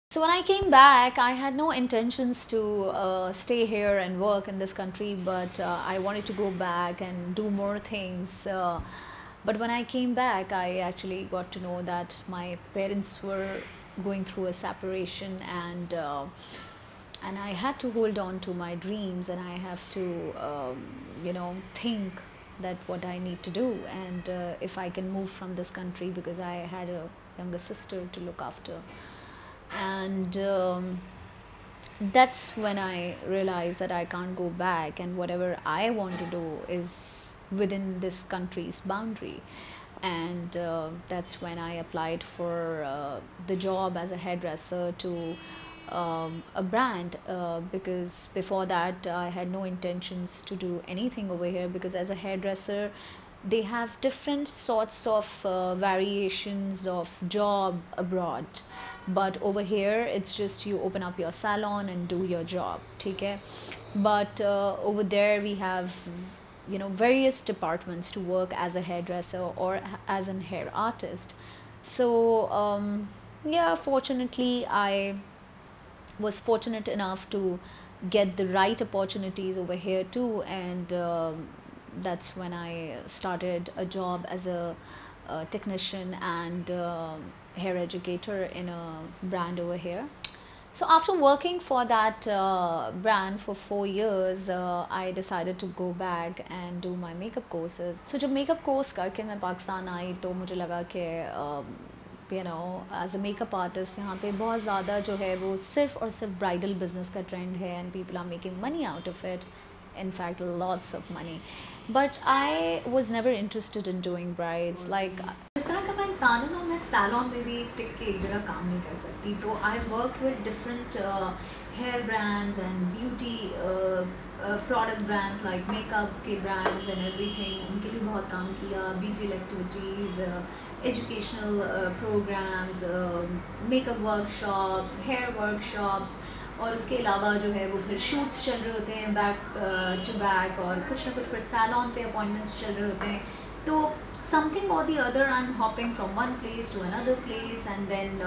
So when I came back, I had no intentions to stay here and work in this country, but I wanted to go back and do more things. But when I came back, I actually got to know that my parents were going through a separation, and I had to hold on to my dreams, and I have to, think that what I need to do, and if I can move from this country, because I had a younger sister to look after. And that's when I realized that I can't go back, and whatever I want to do is within this country's boundary. And that's when I applied for the job as a hairdresser to a brand, because before that I had no intentions to do anything over here, because as a hairdresser they have different sorts of variations of job abroad, but over here it's just you open up your salon and do your job, okay? But over there we have various departments to work as a hairdresser or as an hair artist. So yeah, fortunately I was fortunate enough to get the right opportunities over here too, and that's when I started a job as a technician and hair educator in a brand over here. So after working for that brand for 4 years, I decided to go back and do my makeup courses. So जब makeup course करके मैं पाकिस्तान आई तो मुझे लगा कि as a makeup artist यहाँ पे बहुत ज़्यादा जो है वो सिर्फ और सिर्फ ब्राइडल बिजनेस का ट्रेंड है, and people are making money out of it, in fact lots of money, but I was never interested in doing brides. Like इस तरह का मैं इंसान हूँ ना, मैं सैलून में भी टिक के एक जगह काम नहीं कर सकती, तो I work with different hair brands and beauty product brands like makeup के ब्रांड्स एंड एवरीथिंग, उनके लिए बहुत काम किया, BTL activities, educational programmes, makeup workshops, hair workshops, और उसके अलावा जो है वो फिर शूट्स चल रहे होते हैं बैक टू बैक, और कुछ ना कुछ फिर सैलून पे अपॉइंटमेंट्स चल रहे होते हैं. तो समथिंग और the other I am hopping from one place to another place, and then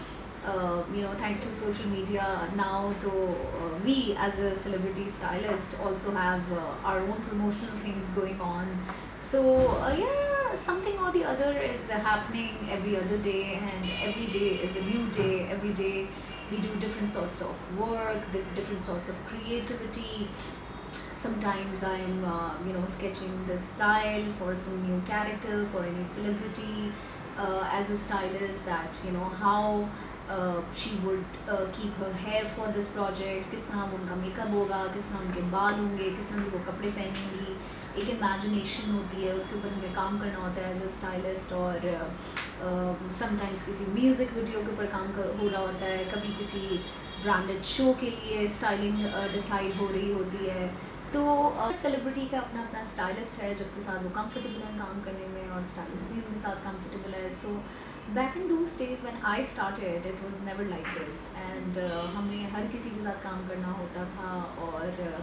thanks to social media now, so we as a celebrity stylist also have our own promotional things going on. So yeah, something or the other is happening every other day, and every day is a new day. Every day we do different sorts of work, different sorts of creativity. Sometimes I'm sketching the style for some new character, for any celebrity, as a stylist, that how she would keep her hair for this project, किस तरह उनका makeup होगा, किस तरह उनके बाल होंगे, किस तरह वो कपड़े पहनेंगी. एक इमेजिनेशन होती है, उसके ऊपर हमें काम करना होता है एज अ स्टाइलिस्ट, और समटाइम्स किसी म्यूज़िक वीडियो के ऊपर काम हो रहा होता है, कभी किसी ब्रांडेड शो के लिए स्टाइलिंग डिसाइड हो रही होती है. तो सेलिब्रिटी का अपना अपना स्टाइलिस्ट है जिसके साथ वो कंफर्टेबल है काम करने में, और स्टाइलिस्ट भी उनके साथ कंफर्टेबल है. So back in those days when I started it was never like this, and हमें हर किसी के साथ काम करना होता था, और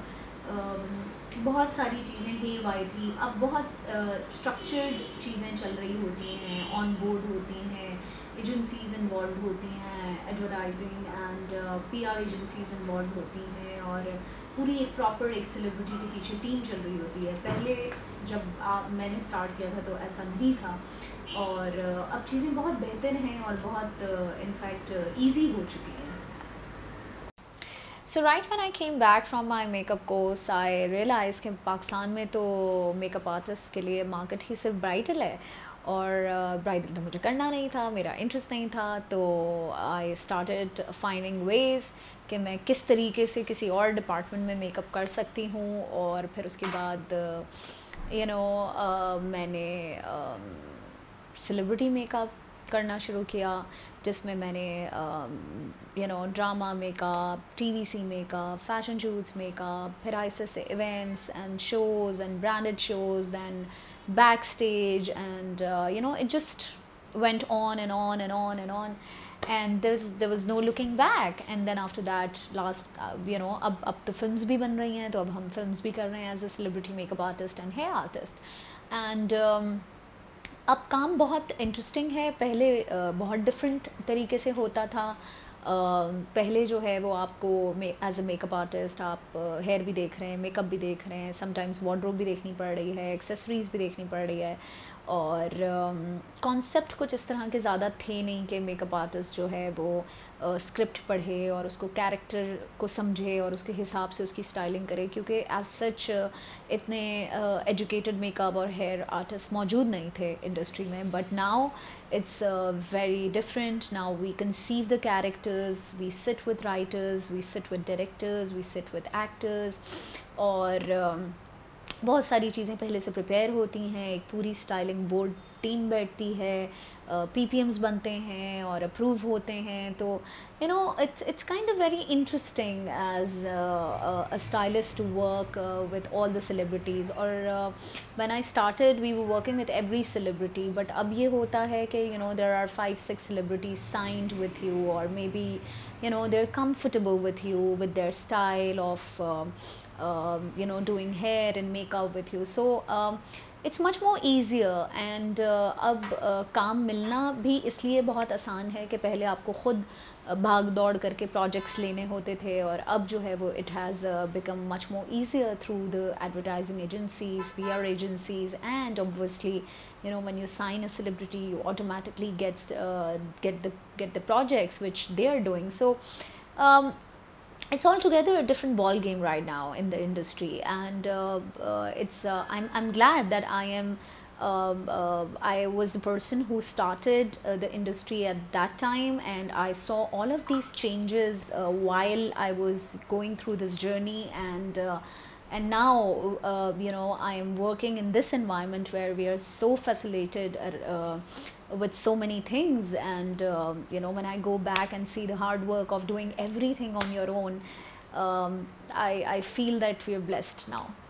बहुत सारी चीज़ें हे वाई थी. अब बहुत स्ट्रक्चर्ड चीज़ें चल रही होती हैं, ऑन बोर्ड होती हैं, एजेंसीज़ इन्वॉल्व होती हैं, advertising and PR agencies involve होती हैं, और पूरी एक प्रॉपर एक सेलिब्रिटी के पीछे टीम चल रही होती है. पहले जब मैंने स्टार्ट किया था तो ऐसा नहीं था, और अब चीज़ें बहुत बेहतर हैं और बहुत इनफैक्ट ईजी हो चुकी हैं. So right when I came back from my makeup course, I realized कि पाकिस्तान में तो मेकअप आर्टिस्ट के लिए मार्केट ही सिर्फ ब्राइडल है, और ब्राइडल तो मुझे करना नहीं था, मेरा इंटरेस्ट नहीं था. तो आई स्टार्टेड फाइंडिंग वेज़ कि मैं किस तरीके से किसी और डिपार्टमेंट में मेकअप कर सकती हूँ. और फिर उसके बाद मैंने सेलिब्रिटी मेकअप करना शुरू किया, जिसमें मैंने drama makeup, TVC makeup, fashion shoots makeup, फिर आहिस्ते से events and shows and branded shows, then backstage, and it just went on and on and on and on, and there was no looking back. And then after that last अब तो films भी बन रही हैं, तो अब हम films भी कर रहे हैं as a celebrity makeup artist and hair artist. And अब काम बहुत इंटरेस्टिंग है. पहले बहुत डिफरेंट तरीके से होता था. पहले जो है वो आपको एज अ मेकअप आर्टिस्ट आप हेयर भी देख रहे हैं, मेकअप भी देख रहे हैं, समटाइम्स वार्डरोब भी देखनी पड़ रही है, एक्सेसरीज़ भी देखनी पड़ रही है, और कॉन्सेप्ट कुछ इस तरह के ज़्यादा थे नहीं कि मेकअप आर्टिस्ट जो है वो स्क्रिप्ट पढ़े और उसको कैरेक्टर को समझे और उसके हिसाब से उसकी स्टाइलिंग करे, क्योंकि एज सच इतने एजुकेटेड मेकअप और हेयर आर्टिस्ट मौजूद नहीं थे इंडस्ट्री में. But now it's very different. Now we conceive the characters, we sit with writers, we sit with directors, we sit with actors, और बहुत सारी चीज़ें पहले से प्रिपेयर होती हैं, एक पूरी स्टाइलिंग बोर्ड टीम बैठती है, पीपीएम्स बनते हैं और अप्रूव होते हैं. तो you know it's kind of very interesting as a stylist to work with all the celebrities. और when I started we were working with every celebrity, but अब ये होता है कि you know there are 5-6 celebrities signed with you, or maybe you know they're comfortable with you with their style of you know doing hair and makeup with you. So it's much more easier. And अब काम मिलना भी इसलिए बहुत आसान है कि पहले आपको ख़ुद भाग दौड़ करके प्रोजेक्ट्स लेने होते थे, और अब जो है वो it has become much more easier through the advertising agencies, PR agencies, and obviously you know when you sign a celebrity you automatically get the projects which they are doing. So it's altogether a different ball game right now in the industry, and I'm glad that I was the person who started the industry at that time, and I saw all of these changes while I was going through this journey. And now you know I am working in this environment where we are so facilitated with so many things. And you know when I go back and see the hard work of doing everything on your own, I feel that we are blessed now.